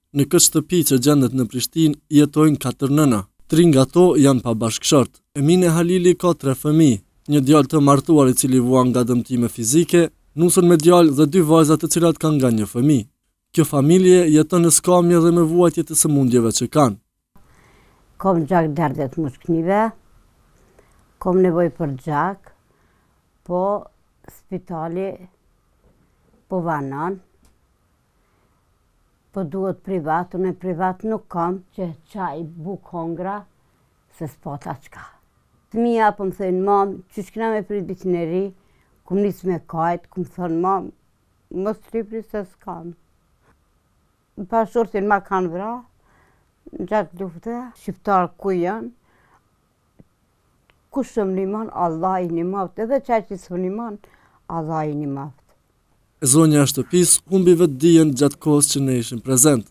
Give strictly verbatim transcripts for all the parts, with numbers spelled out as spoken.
Në këtë shtëpi që gjendet në Prishtinë jetojnë katër nëna. Tri nga to janë pa bashkëshort. Emine Halili ka tre fëmijë, një djalë të martuar i cili vuan nga dëmtime fizike, nusën me djalë dhe dy vajza të cilat kanë nga një fëmijë. Kjo familje jeton në skamje dhe me vuajtje të sëmundjeve që kanë. Kom gjak derdet mushknive, kom nevoj për gjak, po spitali po vanon, po duhet privat, unë privat nuk kam që qaj buk hongra, se s'pata qka. Fëmija po më thënë, mam, që shkina me prit bitineri, kum nis me kajt, kum thënë, mam, mos tripri se s'kam. Pashortin ma kanë vra, në gjatë lufte, shqiptarë ku janë, ku shumë një man, Allah i një maft, edhe qaj që së një man, Allah i një maft. E zonja e shtëpisë humbi vetë dijen gjatë kohës që ne ishim prezent.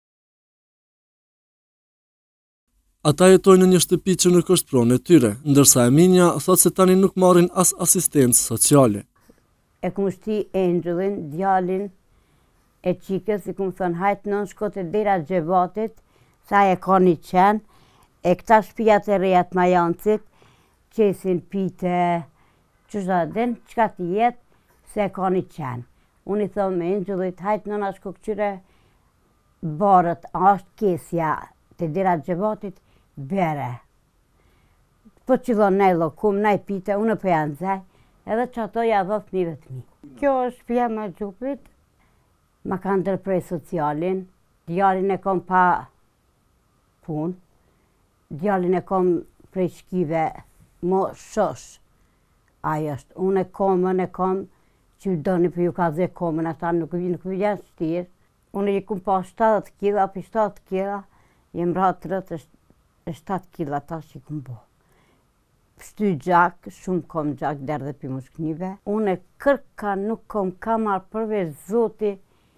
Ata jetojnë në një shtëpi që nuk është pronë e tyre, ndërsa Eminia thot se tani nuk marrin as asistencë sociale. E kum shti Angelin, djalin e qikës, i kum thënë hajtë nën shko të dera Gjevatit, sa e ka një qenë, e këta shpijat e rejat Majancit, qesin pite, që shadin, qka të jetë, se e ka një qenë. Unë i thëmë me Angelit, hajtë nëna shko këqyre barët, ashtë kesja të dera Gjevatit, bere. Po qëllon nej lokum, nej pite, unë për janë zaj, edhe që ato javë fëmive të mi. Kjo është shpija me gjupit, ma ka ndërprej socialin, djalin e kom pa pun, djalin e kom prej shkive mo shosh. Ajo është, unë e komën e kom, që do një për ju ka dhe komën, ata nuk vjen shtirë. Unë i kum pa shtatëdhjetë kila, për shtatëdhjetë kila, jem ra tridhjetë e shtatë kila ta që i kum bo. Shty gjak, shumë kom gjak derdhe për mushknive. Unë e kërka nuk kom kamar përveç zoti,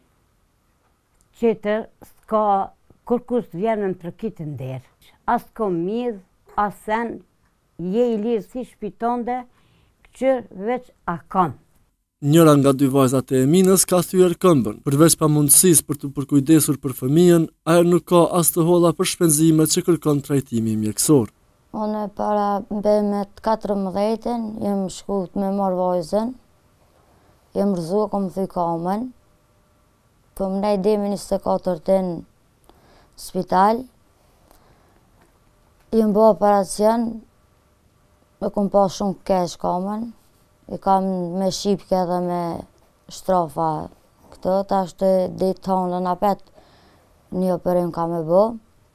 qëtër s'ka kërkus të vjenë në tërkitë nderë. As kom midh, as sen, je i lirë si shpitonde, këqër veç a kam. Njëra nga dy vajzat e Eminës ka thyer këmbën. Përveç pamundësisë për të përkujdesur për fëmijën, ajo nuk ka as të holla për shpenzimet që kërkon trajtimi mjekësor. Unë para mbemet katërmbëdhjetë, jem shkut me marr vajzën, jem rëzu, kom thuj kamën, kom nej demi njëzet e katërt në spital, jem bo operacion, me kom pa shumë kesh kamën, i kam me shqipke dhe me shtrafa këtë, ta është dhe të tonë në apet, një operim ka me bo.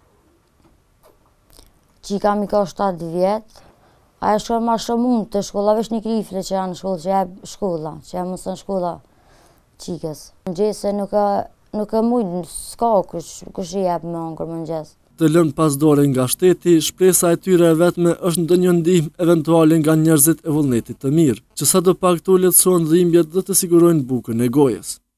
Që i kam i ka shtatë vjetë, a e shkon ma shumë mund të shkolla, vesh një krifle që janë shkolla, që e shkolla, që e mësën shkolla qikës. Në gjese nuk e, nuk e mujnë, s'ka kush, kush i jep me angër më në gjesë. Të lënë pas dore nga shteti, shpresa e tyre e vetme është ndonjë ndihmë eventuale nga njerëzit e vullnetit të mirë, që sa do pak të lehtësojnë dhimbjet dhe të sigurojnë bukën e gojës.